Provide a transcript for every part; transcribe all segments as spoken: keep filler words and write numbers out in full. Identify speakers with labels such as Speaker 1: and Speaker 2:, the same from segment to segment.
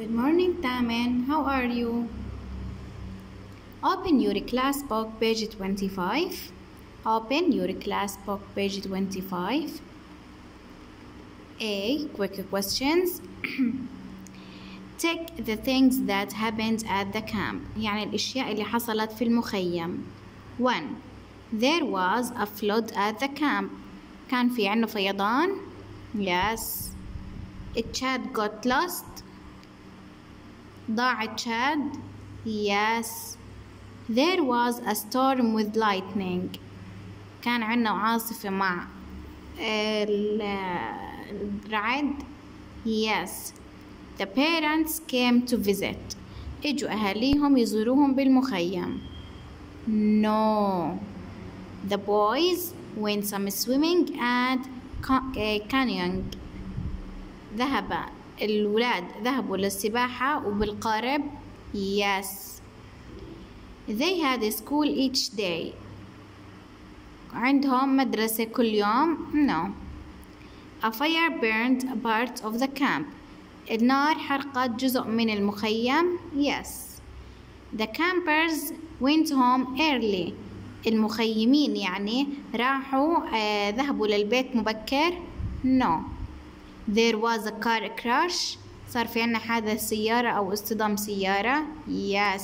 Speaker 1: Good morning, Taman. How are you? Open your class book, page twenty-five. Open your class book, page twenty-five. A. Quick questions. Tick the things that happened at the camp. يعني الأشياء اللي حصلت في المخيم. one. There was a flood at the camp. كان في عنده فيضان. Yes. Chad got lost. ضاع تشاد. Yes. There was a storm with lightning. كان عنا عاصفة مع الرعد. Yes. The parents came to visit. اجوا أهاليهم يزوروهم بالمخيم. No. The boys went some swimming and canoeing. ذهب الولاد ذهبوا للسباحة وبالقارب. Yes. They had a school each day. عندهم مدرسة كل يوم. No. A fire burned a part of the camp. النار حرقت جزء من المخيم. Yes. The campers went home early. المخيمين يعني راحوا آه ذهبوا للبيت مبكر. No. There was a car crash. صار في عنا حادث سيارة أو اصطدام سيارة. Yes.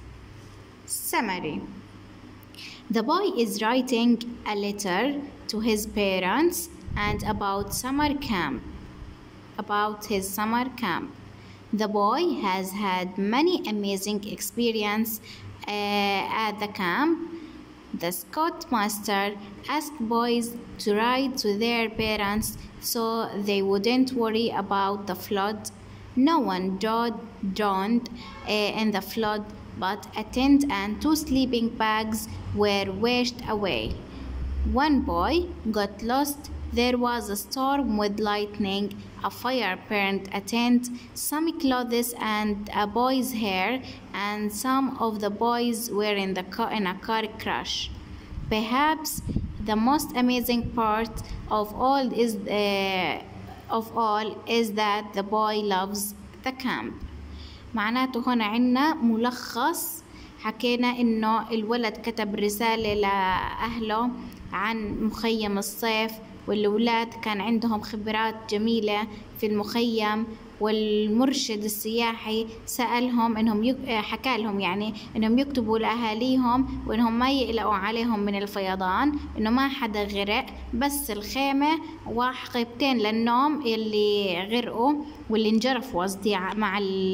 Speaker 1: Summary. The boy is writing a letter to his parents and about summer camp. About his summer camp. The boy has had many amazing experiences uh, at the camp. The Scoutmaster asked boys to write to their parents so they wouldn't worry about the flood. No one drowned uh, in the flood, but a tent and two sleeping bags were washed away. One boy got lost. There was a storm with lightning. A fire burned a tent, some clothes and a boy's hair, and some of the boys were in the car in a car crash. Perhaps the most amazing part of all is uh, of all is that the boy loves the camp. معناته هنا عنا ملخص. حكينا إنه الولد كتب رسالة لأهله عن مخيم الصيف، والأولاد كان عندهم خبرات جميلة في المخيم، والمرشد السياحي سألهم إنهم يك... حكى لهم يعني إنهم يكتبوا لأهاليهم وإنهم ما يقلقوا عليهم من الفيضان، إنه ما حدا غرق، بس الخيمة وحقيبتين للنوم اللي غرقوا واللي انجرفوا قصدي مع ال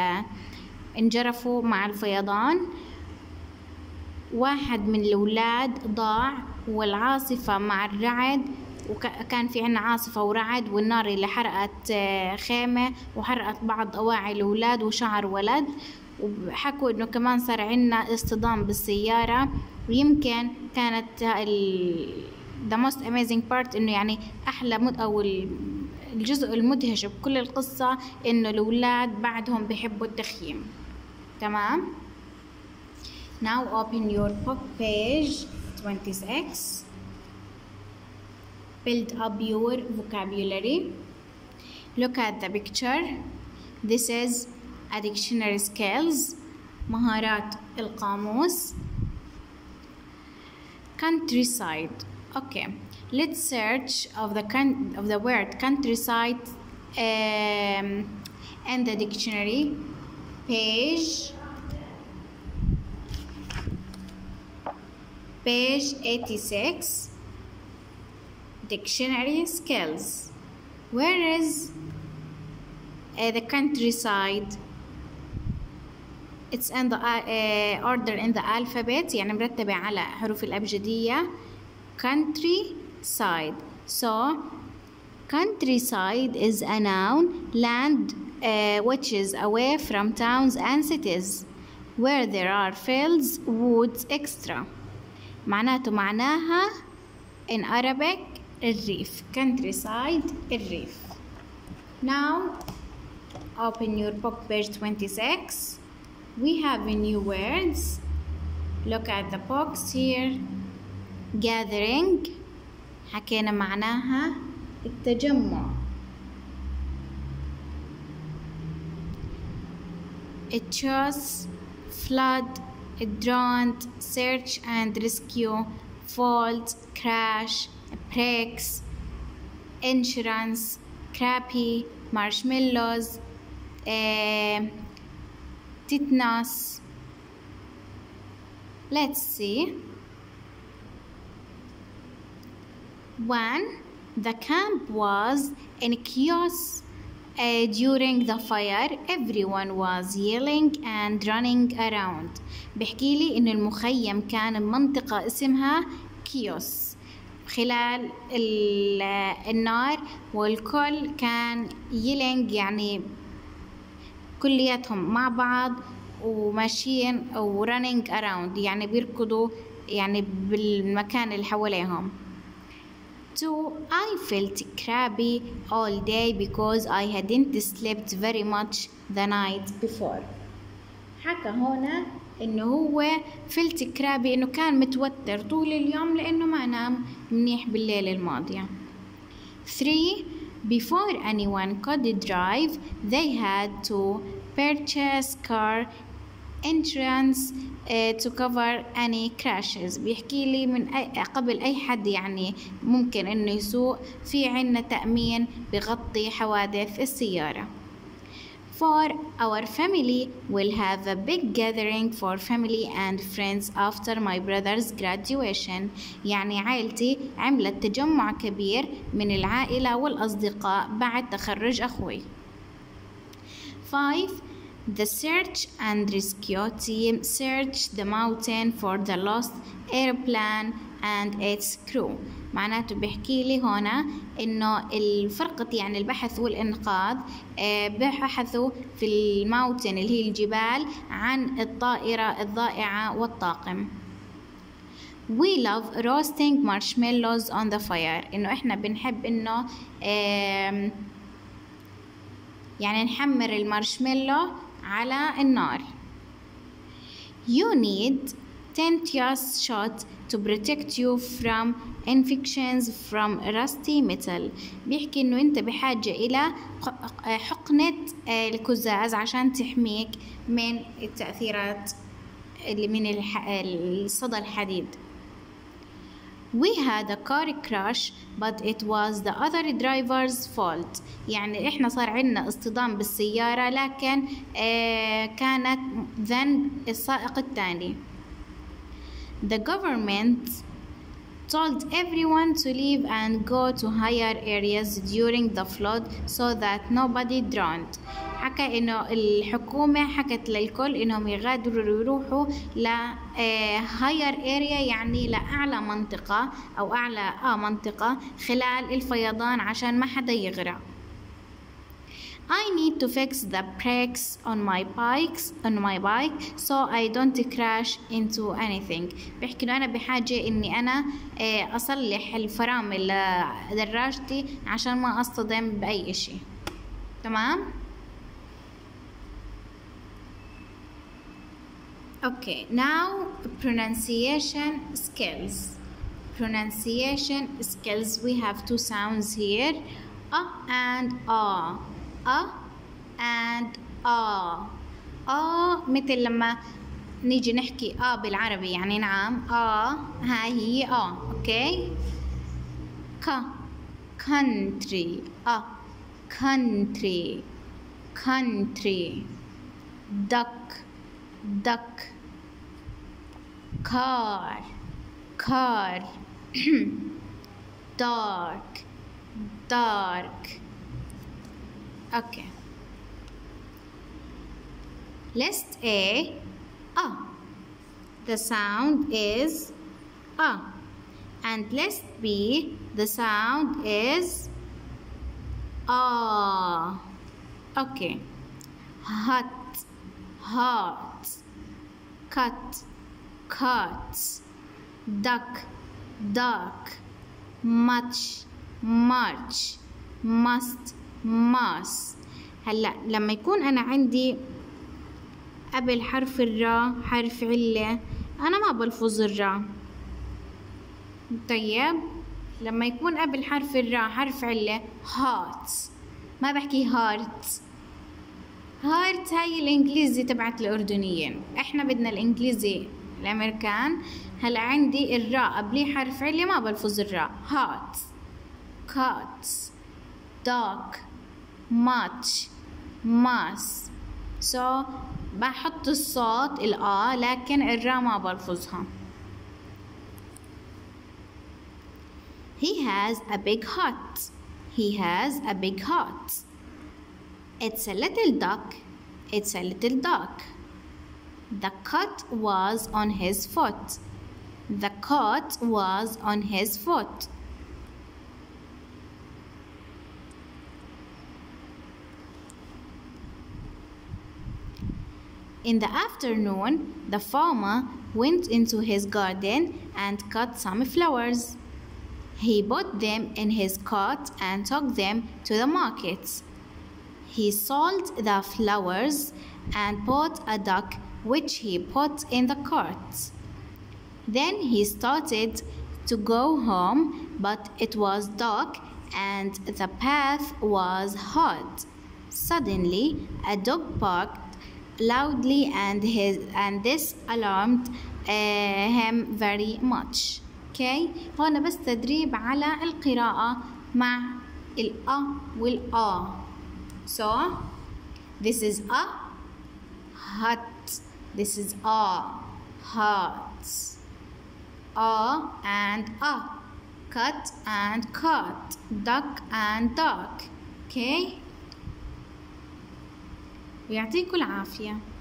Speaker 1: انجرفوا مع الفيضان. واحد من الأولاد ضاع، والعاصفة مع الرعد، وكان في عنا عاصفة ورعد، والنار اللي حرقت خيمة وحرقت بعض أواعي الأولاد وشعر ولد. وحكوا إنه كمان صار عنا اصطدام بالسيارة، ويمكن كانت ال the most amazing part إنه يعني أحلى مد أو الجزء المدهش بكل القصة إنه الأولاد بعدهم بيحبوا التخييم. تمام. Now open your book page twenty-six. Build up your vocabulary. Look at the picture. This is a dictionary skills. مهارات القاموس. Countryside. Okay. Let's search of the con of the word countryside um, in the dictionary. Page. Page eighty-six. Dictionary skills. Where is uh, the countryside? It's in the uh, order in the alphabet، يعني مرتبة على حروف الأبجدية. Countryside. So countryside is a noun, land uh, which is away from towns and cities where there are fields, woods, et cetera. معناته معناها in Arabic الريف. Countryside الريف. Now open your book page twenty-six. We have new words. Look at the box here. Gathering حكينا معناها التجمع. it chose, flood, drowned, search and rescue, fault, crash, breaks, insurance, crappy, marshmallows, uh, tetanus. Let's see. One, the camp was in chaos. Uh, during the fire, everyone was yelling and running around. بحكي لي إنه المخيم كان بمنطقة اسمها كيوس خلال النار، والكل كان يلينج يعني كلياتهم مع بعض وماشيين أو running around يعني بيركضوا يعني بالمكان اللي حواليهم. Two, I felt crabby all day because I hadn't slept very much the night before. حكى هنا إنه هو felt crabby إنه كان متوتر طول اليوم لأنه ما نام منيح بالليل الماضية. Three, before anyone could drive, they had to purchase car insurance uh, to cover any crashes. بيحكي لي من أي قبل أي حد يعني ممكن إنه يسوق في عنا تأمين بغطي حوادث السيارة. For our family will have a big gathering for family and friends after my brother's graduation. يعني عائلتي عملت تجمع كبير من العائلة والأصدقاء بعد تخرج أخوي. Five, the search and rescue team searched the mountain for the lost airplane and its crew. معناته بيحكي لي هنا إنه الفرقة يعني البحث والإنقاذ بحثوا في الماونتن اللي هي الجبال عن الطائرة الضائعة والطاقم. We love roasting marshmallows on the fire. إنه إحنا بنحب إنه يعني نحمر المارشميلو على النار. You need tetanus shot to protect you from infections from rusty metal. بيحكي إنه أنت بحاجة إلى حقنة القزاز عشان تحميك من التأثيرات اللي من الصدى الحديد. We had a car crash but it was the other driver's fault. يعني إحنا صار عندنا اصطدام بالسيارة لكن آه كانت ذنب السائق الثاني. The government told everyone to leave and go to higher areas during the flood so that nobody drowned. حكى إنه الحكومة حكت للكل إنهم يغادروا يروحوا ل higher area يعني لأعلى منطقة أو أعلى آه منطقة خلال الفيضان عشان ما حدا يغرق. I need to fix the brakes on my bikes on my bike so I don't crash into anything. بحكي إنه أنا بحاجة إني أنا أصلح الفرامل لدراجتي عشان ما أصطدم بأي إشي. تمام؟ Okay, now pronunciation skills. Pronunciation skills. We have two sounds here, a and a. A and a. a مثل لما نيجي نحكي a بالعربي يعني نعم a هاي هي a. Okay. ك country. a country. Country. Duck. Duck. Car. Car. Dark. Dark. Okay. List A. A. The sound is A. And list B. The sound is A. Okay. Hot. Hot. Cut. Cut. Duck. Duck. Much. Much. Must. ماس. هلا لما يكون أنا عندي قبل حرف الراء حرف علة أنا ما بلفظ الراء. طيب لما يكون قبل حرف الراء حرف علة hot ما بحكي heart. هارت هاي الإنجليزي تبعت الأردنيين، إحنا بدنا الإنجليزي الأمريكان. هلا عندي الراء قبليه حرف علة ما بلفظ الراء. hot cut dark much mass. so بحط الصوت الآ لكن الراء ما بلفظها. He has a big hut. He has a big hut. It's a little duck. It's a little duck. The cut was on his foot. The cut was on his foot. In the afternoon, the farmer went into his garden and cut some flowers. He put them in his cart and took them to the markets. He sold the flowers and bought a duck which he put in the cart. Then he started to go home, but it was dark and the path was hard. Suddenly, a dog barked loudly and his and this alarmed uh, him very much. Okay, هون بس تدريب على القراءة مع الأ والآ. So this is a hut. This is a hut. A and a. Cut and cut. Duck and duck. Okay. ويعطيكم العافية.